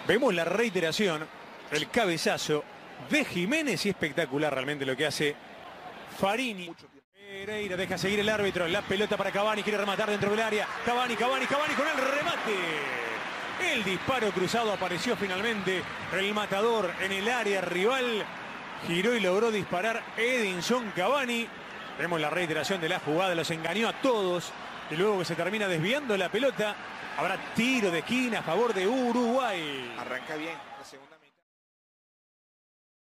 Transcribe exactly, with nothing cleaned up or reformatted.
Vemos la reiteración, el cabezazo de Jiménez y espectacular realmente lo que hace Farini. Pereira deja seguir el árbitro, la pelota para Cavani, quiere rematar dentro del área. Cavani, Cavani, Cavani con el remate. El disparo cruzado apareció finalmente. El matador en el área rival. Giró y logró disparar Edinson Cavani. Vemos la reiteración de la jugada, los engañó a todos. Y luego que se termina desviando la pelota, habrá tiro de esquina a favor de Uruguay. Arranca bien la segunda.